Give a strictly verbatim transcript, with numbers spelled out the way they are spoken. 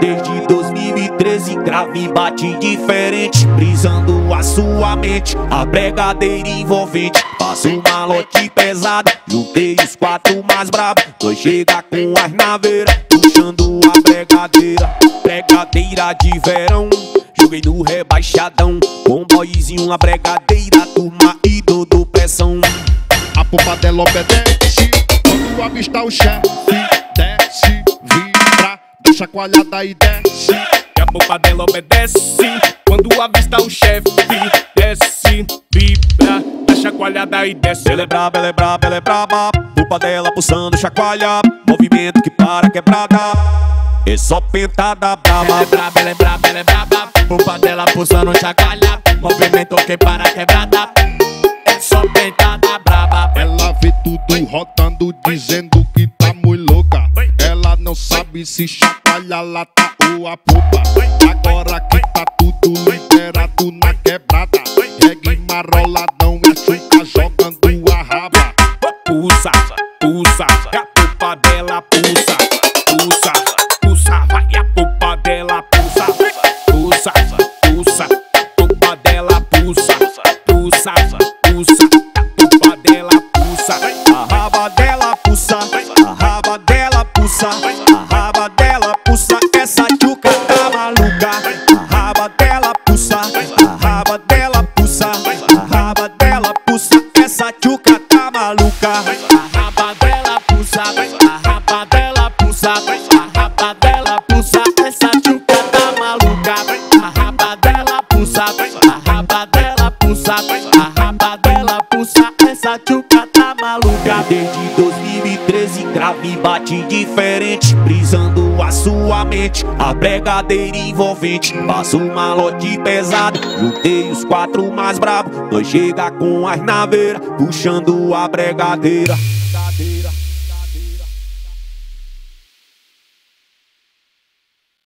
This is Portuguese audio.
Desde dois mil e treze grave bate diferente, brisando a sua mente, a bregadeira envolvente. Faço um malote pesado, juntei os quatro mais brabos. Dois chega com as naveiras, puxando a bregadeira. Bregadeira de verão, joguei no rebaixadão. Com boyzinho, a bregadeira, turma e todo pressão. A pupa dela obedece quando avista o chefe. Desce, vira, dá chacoalhada e desce. E a pupa dela obedece quando avista o chefe. Desce, vibra, dá chacoalhada e desce. Ela é braba, ela é braba, ela é braba. Pupa dela pulsando, chacoalha. Movimento que para quebrada. É só pentada braba. Ela é braba, ela é braba, ela é braba. Pupa dela pulsando, chacoalha. Movimento que para quebrada. É só pentada braba. Ela vê tudo rodando, dizendo que tá muito louca. Ela não sabe se chacoalha a lata ou a pupa. Agora que tá tudo liberado na quebrada, reggae maroladão e a chuca jogando a raba. Pulsa, pulsa, e a pupa dela pulsa. Pulsa, pulsa, vai e a pupa dela pulsa. Pulsa, pulsa, pupa dela pulsa. Pulsa, pulsa, a pupa dela pulsa. A raba dela pulsa, a raba dela pulsa, a raba dela pulsa. Essa tchuca tá maluca. A raba dela pulsa, a raba dela pulsa, a raba dela pulsa. Essa tchuca tá maluca. A raba dela pulsa, a raba dela pulsa, a raba dela pulsa. Essa tchuca tá maluca. A raba dela pulsa, a raba dela pulsa, a raba dela pulsa. Essa tchuca tá maluca. Desde dois mil e treze grave bate diferente, brisando a sua mente, a bregadeira envolvente. Faço um malote pesado, juntei os quatro mais brabos. Dois chega com as naveiras, puxando a bregadeira.